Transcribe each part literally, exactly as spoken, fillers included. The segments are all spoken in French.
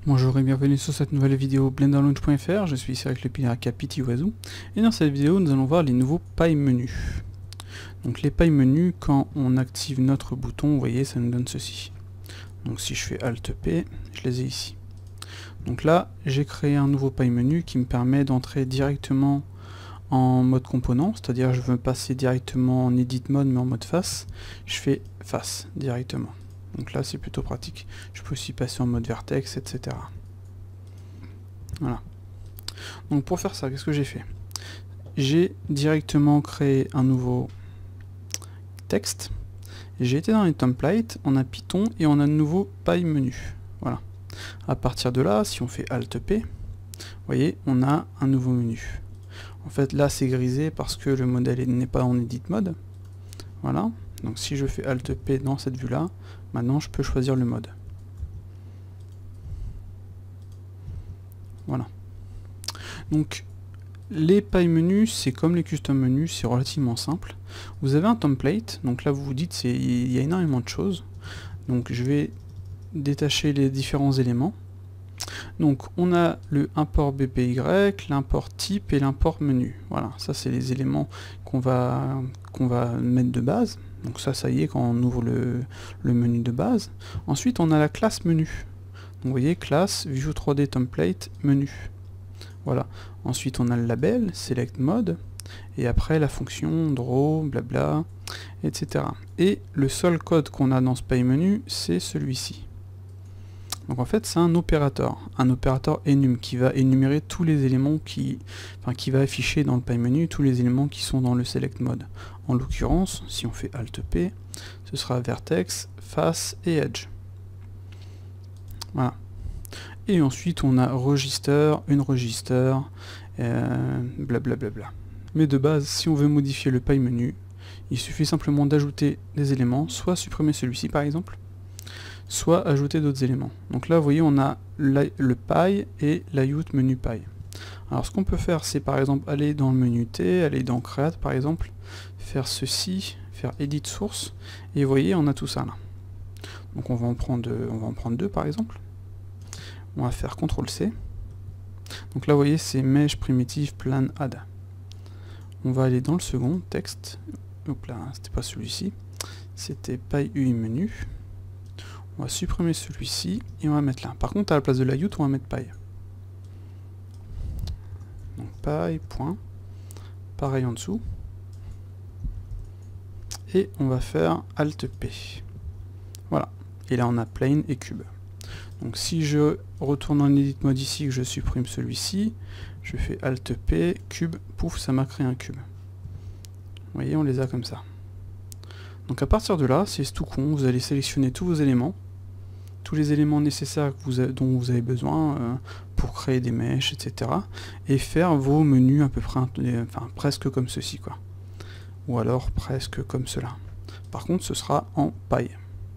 Bonjour et bienvenue sur cette nouvelle vidéo blender launch point F R, je suis ici avec le Piraka Pitiwazoo et dans cette vidéo nous allons voir les nouveaux paille menus. Donc les paille menus, quand on active notre bouton, vous voyez, ça nous donne ceci. Donc si je fais Alt P, je les ai ici. Donc là, j'ai créé un nouveau paille menu qui me permet d'entrer directement en mode component, c'est-à-dire je veux passer directement en edit mode mais en mode face, je fais face directement. Donc là c'est plutôt pratique. Je peux aussi passer en mode vertex, et cetera. Voilà. Donc pour faire ça, qu'est-ce que j'ai fait? J'ai directement créé un nouveau texte. J'ai été dans les templates, on a Python et on a de nouveau paille menu. Voilà. À partir de là, si on fait Alt P, vous voyez, on a un nouveau menu. En fait là c'est grisé parce que le modèle n'est pas en edit mode. Voilà. Donc si je fais Alt P dans cette vue là, maintenant je peux choisir le mode. Voilà. Donc les paille menus, c'est comme les custom menus, c'est relativement simple. Vous avez un template, donc là vous vous dites il y a énormément de choses. Donc je vais détacher les différents éléments. Donc on a le import B P Y, l'import type et l'import menu. Voilà, ça c'est les éléments qu'on va qu'on va mettre de base. Donc ça, ça y est, quand on ouvre le, le menu de base. Ensuite, on a la classe menu. Donc vous voyez, classe, View trois D Template, menu. Voilà. Ensuite, on a le label, Select Mode. Et après, la fonction, Draw, blabla, et cetera. Et le seul code qu'on a dans ce paille menu, c'est celui-ci. Donc en fait, c'est un opérateur. Un opérateur enum qui va énumérer tous les éléments qui... Enfin, qui va afficher dans le paille menu tous les éléments qui sont dans le Select Mode. En l'occurrence, si on fait Alt P, ce sera vertex, face et edge. Voilà. Et ensuite, on a register, une register, euh, blablabla. Bla bla. Mais de base, si on veut modifier le paille menu, il suffit simplement d'ajouter des éléments, soit supprimer celui-ci par exemple, soit ajouter d'autres éléments. Donc là, vous voyez, on a la, le paille et layout menu paille. Alors ce qu'on peut faire, c'est par exemple aller dans le menu T, aller dans Create par exemple, faire ceci, faire Edit Source, et vous voyez, on a tout ça là. Donc on va en prendre, on va en prendre deux par exemple. On va faire contrôle C. Donc là, vous voyez, c'est Mesh Primitive Plan Add. On va aller dans le second texte. Hop là, c'était pas celui-ci, c'était paille U I menu. On va supprimer celui-ci et on va mettre là. Par contre, à la place de layout, on va mettre paille. Donc paille, point. Pareil en dessous. Et on va faire Alt P. Voilà. Et là, on a plane et cube. Donc si je retourne en edit mode ici, que je supprime celui-ci, je fais Alt P, cube, pouf, ça m'a créé un cube. Vous voyez, on les a comme ça. Donc à partir de là, c'est tout con, vous allez sélectionner tous vos éléments, tous les éléments nécessaires que vous avez, dont vous avez besoin euh, pour créer des mèches, et cetera. Et faire vos menus à peu près, enfin presque comme ceci, quoi. Ou alors presque comme cela. Par contre, ce sera en paille.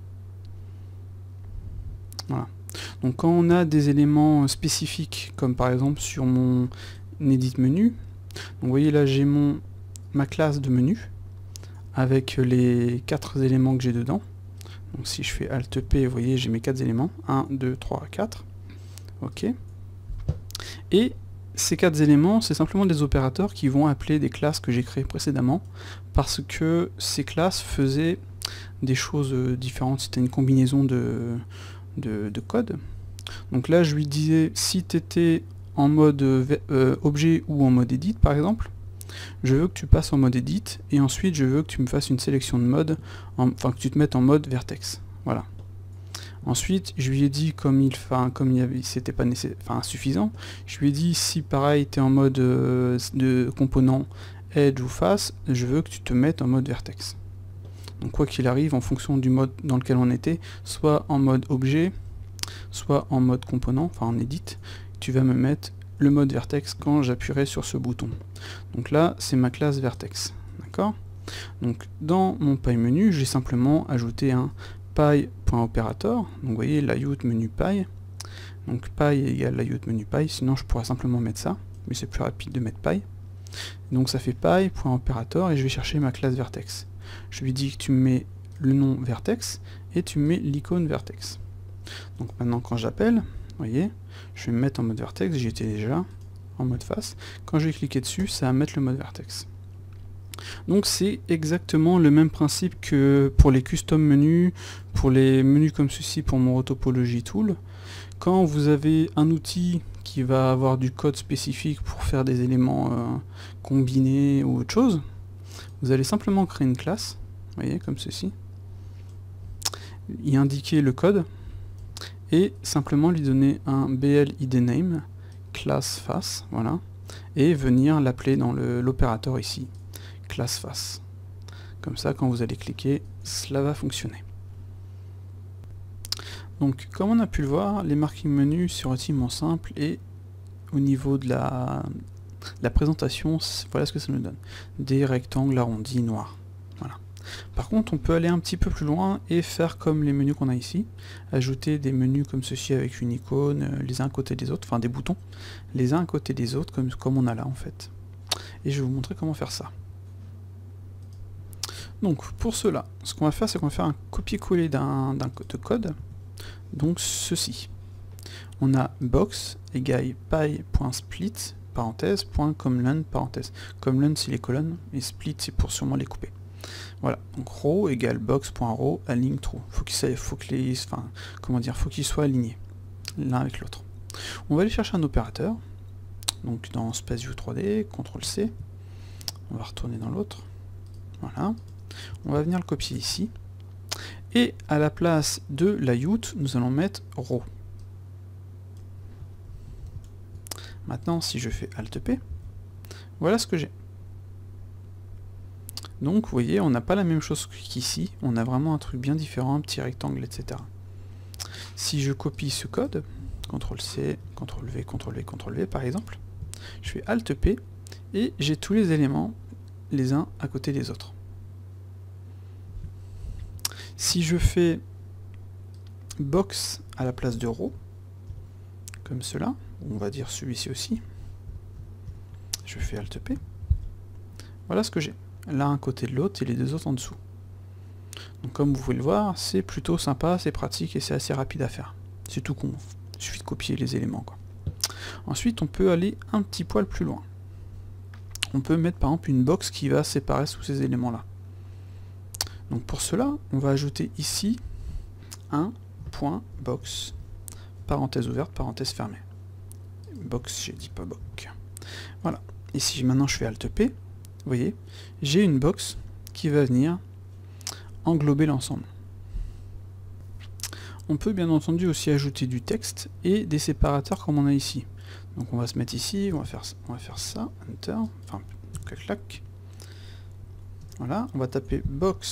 Voilà. Donc quand on a des éléments spécifiques, comme par exemple sur mon edit menu, donc vous voyez là j'ai mon ma classe de menu avec les quatre éléments que j'ai dedans. Donc si je fais Alt P, vous voyez, j'ai mes quatre éléments, un, deux, trois, quatre. Ok. Et ces quatre éléments, c'est simplement des opérateurs qui vont appeler des classes que j'ai créées précédemment, parce que ces classes faisaient des choses différentes, c'était une combinaison de, de, de code. Donc là, je lui disais, si tu étais en mode euh, objet ou en mode edit, par exemple, je veux que tu passes en mode edit, et ensuite je veux que tu me fasses une sélection de mode, en, enfin que tu te mettes en mode vertex. Voilà. Ensuite, je lui ai dit, comme il enfin, comme il avait, c'était pas enfin, suffisant, je lui ai dit, si pareil, tu es en mode euh, de composant edge ou face, je veux que tu te mettes en mode vertex. Donc quoi qu'il arrive, en fonction du mode dans lequel on était, soit en mode objet, soit en mode component, enfin en edit, tu vas me mettre le mode vertex quand j'appuierai sur ce bouton. Donc là, c'est ma classe vertex. D'accord? Donc dans mon paille menu, j'ai simplement ajouté un paille.opérateur. Donc vous voyez, layout menu paille. Donc paille égale layout menu paille. Sinon, je pourrais simplement mettre ça, mais c'est plus rapide de mettre paille. Donc ça fait paille.opérateur et je vais chercher ma classe vertex. Je lui dis que tu me mets le nom vertex et tu me mets l'icône vertex. Donc maintenant, quand j'appelle, voyez, je vais me mettre en mode vertex, j'y étais déjà, en mode face. Quand je vais cliquer dessus, ça va mettre le mode vertex. Donc c'est exactement le même principe que pour les custom menus, pour les menus comme ceci pour mon Topology Tool. Quand vous avez un outil qui va avoir du code spécifique pour faire des éléments euh, combinés ou autre chose, vous allez simplement créer une classe, vous voyez, comme ceci, y indiquer le code, et simplement lui donner un blidname, class face, voilà, et venir l'appeler dans l'opérateur ici, class face. Comme ça, quand vous allez cliquer, cela va fonctionner. Donc, comme on a pu le voir, les marquings menus sont relativement simples, et au niveau de la, de la présentation, voilà ce que ça nous donne. Des rectangles arrondis noirs. Voilà. Par contre, on peut aller un petit peu plus loin et faire comme les menus qu'on a ici, ajouter des menus comme ceci avec une icône, les uns à côté des autres, enfin des boutons, les uns à côté des autres, comme, comme on a là en fait. Et je vais vous montrer comment faire ça. Donc pour cela, ce qu'on va faire, c'est qu'on va faire un copier-coller d'un de code, donc ceci. On a box égale py.split, parenthèse, point comlen, parenthèse. Comlen c'est les colonnes, et split c'est pour sûrement les couper. Voilà, donc row égale box.row align true. Faut qu'il faut que les, enfin, comment dire, faut qu'ils soient alignés l'un avec l'autre. On va aller chercher un opérateur. Donc dans Space View trois D, contrôle C. On va retourner dans l'autre. Voilà. On va venir le copier ici. Et à la place de layout, nous allons mettre row. Maintenant, si je fais Alt P, voilà ce que j'ai. Donc vous voyez, on n'a pas la même chose qu'ici, on a vraiment un truc bien différent, un petit rectangle, et cetera. Si je copie ce code, contrôle C, contrôle V, contrôle V, contrôle V par exemple, je fais Alt P, et j'ai tous les éléments les uns à côté des autres. Si je fais box à la place de row, comme cela, on va dire celui-ci aussi, je fais Alt P, voilà ce que j'ai. L'un à côté de l'autre et les deux autres en dessous. Donc comme vous pouvez le voir, c'est plutôt sympa, c'est pratique et c'est assez rapide à faire. C'est tout con, il suffit de copier les éléments, quoi. Ensuite, on peut aller un petit poil plus loin. On peut mettre par exemple une box qui va séparer tous ces éléments-là. Donc pour cela, on va ajouter ici un point box, parenthèse ouverte, parenthèse fermée. Box, j'ai dit pas boc. Voilà. Et si maintenant je fais Alt P, vous voyez, j'ai une box qui va venir englober l'ensemble. On peut bien entendu aussi ajouter du texte et des séparateurs comme on a ici. Donc on va se mettre ici, on va faire, on va faire ça, Enter, enfin, clac clac. Voilà, on va taper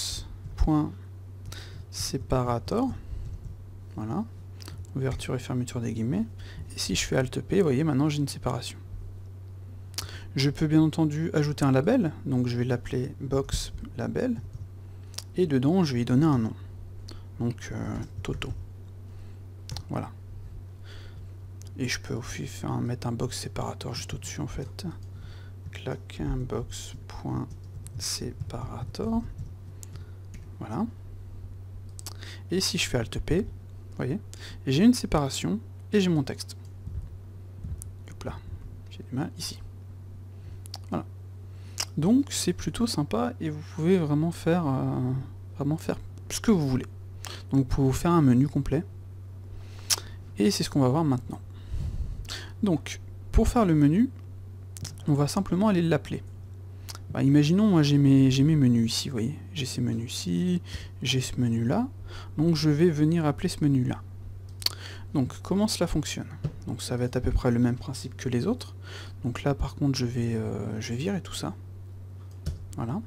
box.separator, voilà, ouverture et fermeture des guillemets. Et si je fais Alt P, vous voyez, maintenant j'ai une séparation. Je peux bien entendu ajouter un label, donc je vais l'appeler box label, et dedans je vais y donner un nom, donc euh, Toto. Voilà. Et je peux aussi faire un, mettre un box séparateur juste au-dessus en fait. Clac, un box.separator. Voilà. Et si je fais Alt P, vous voyez, j'ai une séparation et j'ai mon texte. Hop là, j'ai du mal ici. Voilà. Donc c'est plutôt sympa et vous pouvez vraiment faire, euh, vraiment faire ce que vous voulez. Donc vous pouvez vous faire un menu complet. Et c'est ce qu'on va voir maintenant. Donc pour faire le menu, on va simplement aller l'appeler. Bah, imaginons, moi j'ai mes, j'ai mes menus ici, vous voyez. J'ai ces menus ici, j'ai ce menu là. Donc je vais venir appeler ce menu là. Donc comment cela fonctionne? Donc ça va être à peu près le même principe que les autres. Donc là par contre je vais, euh, je vais virer tout ça. Voilà.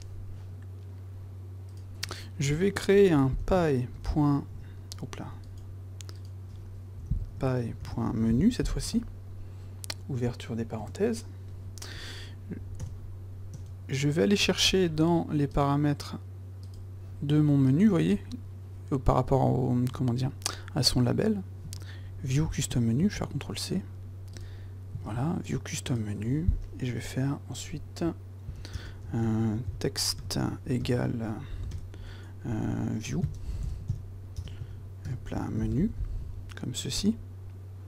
Je vais créer un py. Hop là. py.menu cette fois-ci. Ouverture des parenthèses. Je vais aller chercher dans les paramètres de mon menu, vous voyez, par rapport au, comment dire, à son label. View Custom Menu, je vais faire contrôle C. Voilà, View Custom Menu. Et je vais faire ensuite un texte égale euh, View. Hop là, menu, comme ceci.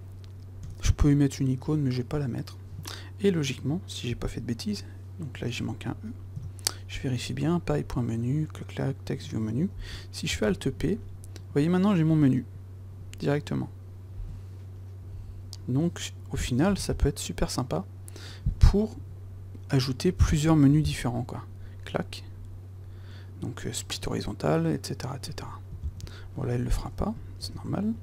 pouvez mettre une icône, mais je vais pas la mettre. Et logiquement, si j'ai pas fait de bêtises, donc là j'ai manqué un E, je vérifie bien, pie.menu, clac clac, text view menu. Si je fais Alt P, vous voyez maintenant j'ai mon menu, directement. Donc au final, ça peut être super sympa pour ajouter plusieurs menus différents, quoi. Clac. Donc euh, split horizontal, et cetera, et cetera. Bon là, il le fera pas, c'est normal.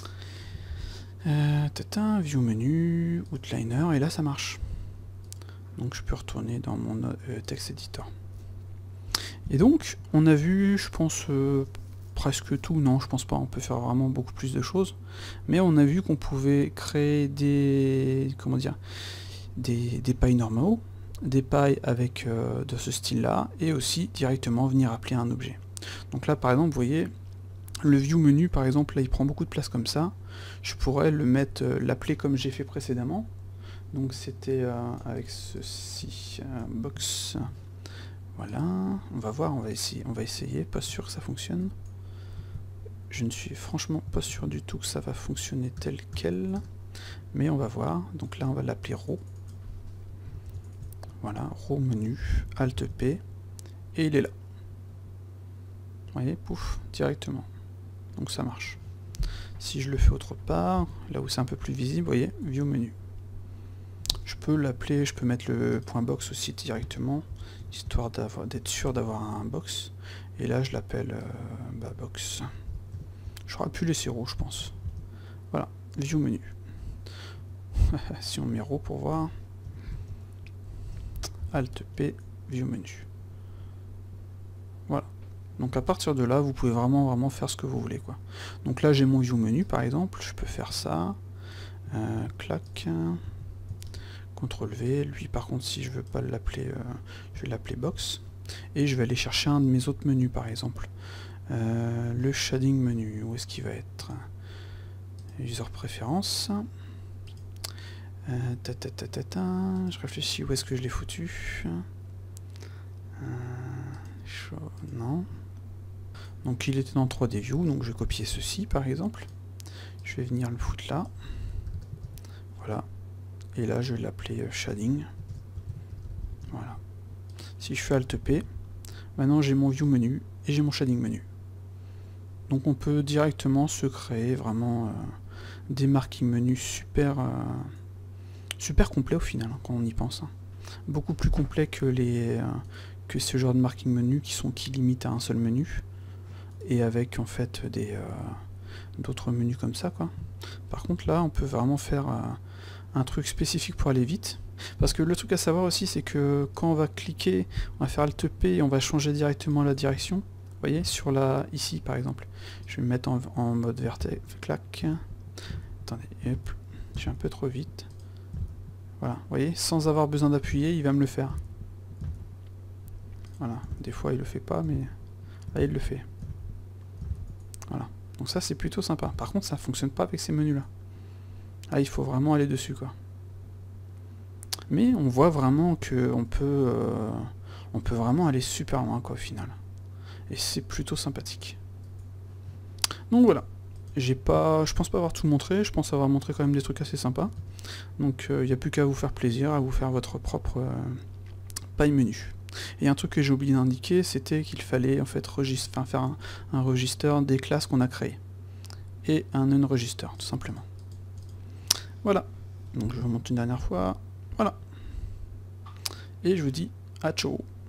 Euh, tata, view menu, outliner, et là ça marche. Donc je peux retourner dans mon euh, text editor. Et donc, on a vu, je pense, euh, presque tout. Non, je pense pas, on peut faire vraiment beaucoup plus de choses. Mais on a vu qu'on pouvait créer des... comment dire, des, des pailles normaux, des pailles avec euh, de ce style-là, et aussi directement venir appeler un objet. Donc là, par exemple, vous voyez, le view menu, par exemple, là, il prend beaucoup de place comme ça. Je pourrais le mettre, euh, l'appeler comme j'ai fait précédemment. Donc c'était euh, avec ceci, euh, box... Voilà, on va voir, on va essayer, on va essayer, pas sûr que ça fonctionne. Je ne suis franchement pas sûr du tout que ça va fonctionner tel quel, mais on va voir. Donc là on va l'appeler row. Voilà, row menu, Alt P, et il est là. Vous voyez, pouf, directement. Donc ça marche. Si je le fais autre part, là où c'est un peu plus visible, vous voyez, view menu. Je peux l'appeler, je peux mettre le point box aussi directement, histoire d'être sûr d'avoir un box. Et là je l'appelle euh, bah, box. J'aurais pu laisser row, je pense. Voilà, view menu. Si on met row pour voir. Alt P, view menu. Voilà. Donc à partir de là, vous pouvez vraiment vraiment faire ce que vous voulez, quoi. Donc là j'ai mon view menu par exemple, je peux faire ça. Euh, clac. contrôle V, lui par contre si je veux pas l'appeler, euh, je vais l'appeler box, et je vais aller chercher un de mes autres menus par exemple. Euh, le shading menu, où est-ce qu'il va être? User préférence. Euh, ta, ta, ta, ta, ta. Je réfléchis où est-ce que je l'ai foutu. Euh, show, non. Donc il était dans trois D view, donc je vais copier ceci par exemple. Je vais venir le foutre là. Voilà. Et là je vais l'appeler shading. Voilà. Si je fais Alt P, maintenant j'ai mon view menu et j'ai mon shading menu. Donc on peut directement se créer vraiment euh, des marquing menus super euh, super complets au final, hein, quand on y pense. Hein. Beaucoup plus complets que les euh, que ce genre de marquing menu qui sont qui limitent à un seul menu. Et avec en fait des euh, d'autres menus comme ça, quoi. Par contre là on peut vraiment faire euh, un truc spécifique pour aller vite. Parce que le truc à savoir aussi, c'est que quand on va cliquer, on va faire Alt P et on va changer directement la direction. Vous voyez, sur la ici par exemple. Je vais me mettre en, en mode vertex, clac. Attendez, hop, je suis un peu trop vite. Voilà, vous voyez, sans avoir besoin d'appuyer, il va me le faire. Voilà, des fois il le fait pas, mais là il le fait. Voilà, donc ça c'est plutôt sympa. Par contre, ça fonctionne pas avec ces menus là. Ah, il faut vraiment aller dessus, quoi. Mais on voit vraiment que on peut, euh, on peut vraiment aller super loin, quoi, au final. Et c'est plutôt sympathique. Donc voilà. J'ai pas, je pense pas avoir tout montré. Je pense avoir montré quand même des trucs assez sympas. Donc il euh, n'y a plus qu'à vous faire plaisir, à vous faire votre propre euh, paille menu. Et un truc que j'ai oublié d'indiquer, c'était qu'il fallait en fait enfin, faire un, un register des classes qu'on a créées. Et un unregister, tout simplement. Voilà, donc je vous montre une dernière fois, voilà. Et je vous dis à ciao.